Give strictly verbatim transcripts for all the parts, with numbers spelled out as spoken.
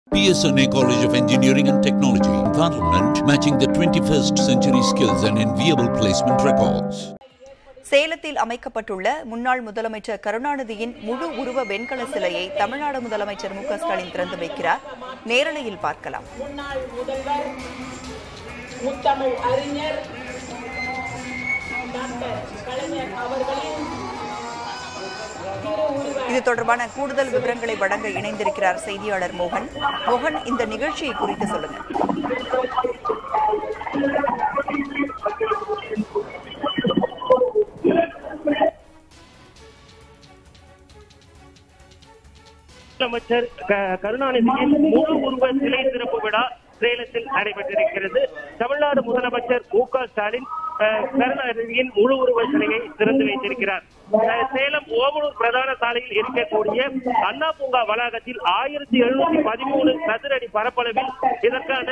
P S N A College of Engineering and Technology, Parliament, matching the twenty-first century skills and enviable placement records. சேலத்தில் அமைக்கப்பட்டுள்ள முன்னாள் முதலமைச்சர் கருணாநிதியின் முழு உருவ வெண்கல சிலையை தமிழ்நாடு முதலமைச்சர் மு க ஸ்டாலின் திறந்து வைக்கிறார். நேரலையில் பார்க்கலாம். முன்னாள் முதல்வர் முத்தமிழ் அறிஞர் டாக்டர் கலைஞர் அவர்களின் இது தொடர்பான கூடுதல் விவரங்களை வழங்க இணைந்திருக்கிறார் செய்தியாளர் மோகன். மோகன், இந்த நிகழ்ச்சியை குறித்து சொல்லுங்க. முதலமைச்சர் கருணாநிதியின் முழு உருவ சிலை திறப்பு விழா சேலத்தில் நடைபெற்றிருக்கிறது. தமிழ்நாடு முதலமைச்சர் மு க ஸ்டாலின் கருணாநிதியின் முழு உருவ சிலையை திறந்து வைத்திருக்கிறார். சேலம் ஓமலூர் பிரதான சாலையில் இருக்கக்கூடிய அண்ணா பூங்கா வளாகத்தில் ஆயிரத்தி எழுநூத்தி பதிமூணு சதுர அடி பரப்பளவில் இதற்கான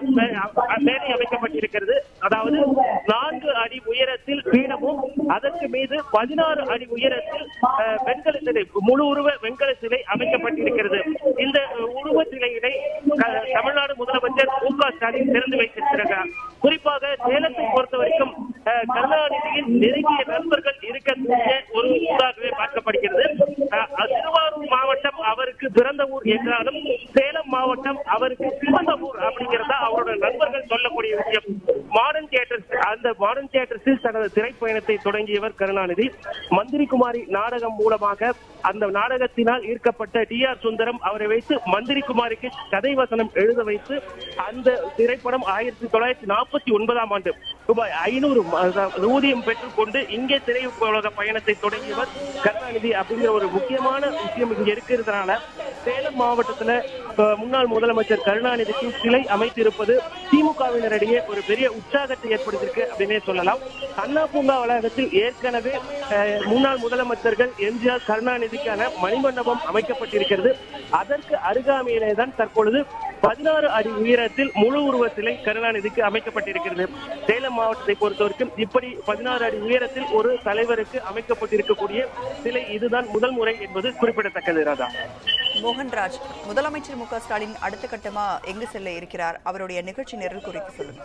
மேடை அமைக்கப்பட்டிருக்கிறது. அதாவது நான்கு அடி உயரத்தில் பீடமும் அதற்கு மீது பதினாறு அடி உயரத்தில் வெண்கல சிலை, முழு உருவ வெண்கல சிலை அமைக்கப்பட்டிருக்கிறது. இந்த உருவ சிலையினை தமிழ்நாடு முதலமைச்சர் மு க ஸ்டாலின் திறந்து வைத்திருக்கிறார். குறிப்பாக சேலத்தை பொறுத்த வரைக்கும் கருணாநிதியின் நெருங்கிய நண்பர்கள் இருக்கக்கூடிய ஒரு ஊராகவே பார்க்கப்படுகிறது. திருவாரூர் மாவட்டம் அவருக்கு பிறந்த ஊர் என்றாலும் சேலம் மாவட்டம் அவருக்கு சிறந்த ஊர் அப்படிங்கிறதா அவரோட நண்பர்கள் சொல்லக்கூடிய விஷயம். மாடர்ன் தியேட்டர்ஸ், அந்த மாடர்ன் தியேட்டர்ஸில் தனது திரைப்பயணத்தை தொடங்கியவர் கருணாநிதி. மந்திரி குமாரி நாடகம் மூலமாக அந்த நாடகத்தினால் ஈர்க்கப்பட்ட டி ஆர் சுந்தரம் அவரை வைத்து மந்திரி குமாரிக்கு கதை வசனம் எழுத வைத்து அந்த திரைப்படம் ஆயிரத்தி தொள்ளாயிரத்தி நாற்பத்தி ஒன்பதாம் ஆண்டு ரூபாய் ஐநூறு ஊதியம் பெற்றுக் கொண்டு இங்கே திரையுலக பயணத்தை தொடங்கியவர் கருணாநிதி அப்படிங்கிற ஒரு முக்கியமான விஷயம் இங்க இருக்கிறதுனால சேலம் மாவட்டத்துல முன்னாள் முதலமைச்சர் கருணாநிதிக்கு சிலை அமைத்திருப்பது திமுகவினரிடையே ஒரு பெரிய உற்சாகத்தை ஏற்படுத்தியிருக்கு அப்படின்னே சொல்லலாம். அண்ணா பூங்கா வளாகத்தில் ஏற்கனவே முன்னாள் முதலமைச்சர்கள் எம் ஜி ஆர் கருணாநிதிக்கான மணிமண்டபம் அமைக்கப்பட்டிருக்கிறது. அதற்கு அருகாமையிலே தான் தற்பொழுது பதினாறு அடி உயரத்தில் முழு உருவ சிலை கருணாநிதிக்கு அமைக்கப்பட்டிருக்கிறது. சேலம் மாவட்டத்தை பொறுத்தவரைக்கும் இப்படி பதினாறு அடி உயரத்தில் ஒரு தலைவருக்கு அமைக்கப்பட்டிருக்கக்கூடிய சிலை இதுதான் முதல் முறை என்பது குறிப்பிடத்தக்கது. ராதா மோகன்ராஜ், முதலமைச்சர் மு க ஸ்டாலின் அடுத்த கட்டமா எங்கு செல்ல இருக்கிறார்? அவருடைய நிகழ்ச்சி நிரல் குறித்து சொல்லுங்க.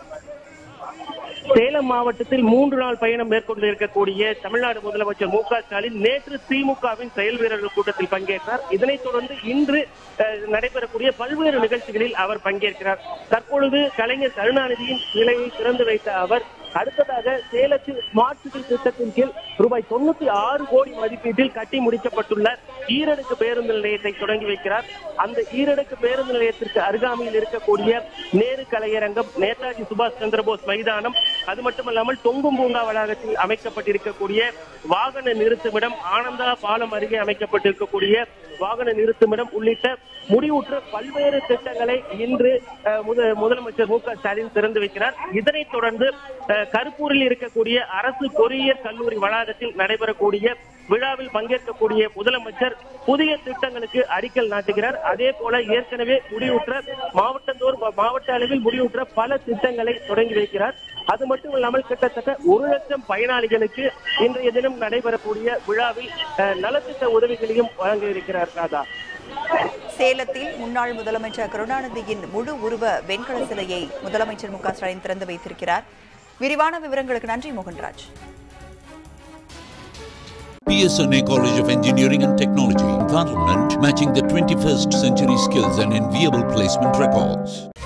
சேலம் மாவட்டத்தில் மூன்று நாள் பயணம் மேற்கொண்டு இருக்கக்கூடிய தமிழ்நாடு முதலமைச்சர் மு க ஸ்டாலின் நேற்று திமுகவின் செயல் வீரர்கள் கூட்டத்தில் பங்கேற்றார். இதனைத் தொடர்ந்து இன்று நடைபெறக்கூடிய பல்வேறு நிகழ்ச்சிகளில் அவர் பங்கேற்கிறார். தற்பொழுது கலைஞர் கருணாநிதியின் சிலையை திறந்து வைத்த அவர் அடுத்ததாக சேலத்தில் ஸ்மார்ட் சிட்டி திட்டத்தின் கீழ் ரூபாய் தொண்ணூத்தி ஆறு கோடி மதிப்பீட்டில் கட்டி முடிக்கப்பட்டுள்ள ஈரடுக்கு பேருந்து நிலையத்தை தொடங்கி வைக்கிறார். அந்த ஈரடுக்கு பேருந்து நிலையத்திற்கு அருகாமையில் இருக்கக்கூடிய நேரு கலையரங்கம், நேதாஜி சுபாஷ் சந்திரபோஸ் மைதானம், அது மட்டுமல்லாமல் தொங்கும் பூங்கா வளாகத்தில் அமைக்கப்பட்டிருக்கக்கூடிய வாகன நிறுத்துமிடம், ஆனந்தா பாலம் அருகே அமைக்கப்பட்டிருக்கக்கூடிய வாகன நிறுத்துமிடம் உள்ளிட்ட முடிவுற்ற பல்வேறு திட்டங்களை இன்று முதலமைச்சர் மு க ஸ்டாலின் திறந்து வைக்கிறார். இதனைத் தொடர்ந்து கருப்பூரில் இருக்கக்கூடிய அரசு பொறியியல் கல்லூரி வளாகத்தில் நடைபெறக்கூடிய விழாவில் பங்கேற்கக்கூடிய முதலமைச்சர் புதிய திட்டங்களுக்கு அடிக்கல் நாட்டுகிறார். அதே போல ஏற்கனவே முடிவுற்ற மாவட்டந்தோறும் மாவட்ட அளவில் முடிவுற்ற பல திட்டங்களை தொடங்கி வைக்கிறார். அது மட்டும் இல்லாமல் கிட்டத்தட்ட ஒரு லட்சம் பயனாளிகளுக்கு இன்றைய தினம் நடைபெறக்கூடிய விழாவில் நலத்திட்ட உதவிகளையும் வழங்க இருக்கிறார். ராதா, சேலத்தில் முன்னாள் முதலமைச்சர் கருணாநிதியின் முழு உருவ வெண்கல சிலையை முதலமைச்சர் மு க ஸ்டாலின் திறந்து வைத்திருக்கிறார். விரிவான விவரங்களுக்கு நன்றி Mohanraj. P S N A College of Engineering and Technology, Parliament, matching the twenty-first century skills and enviable placement records.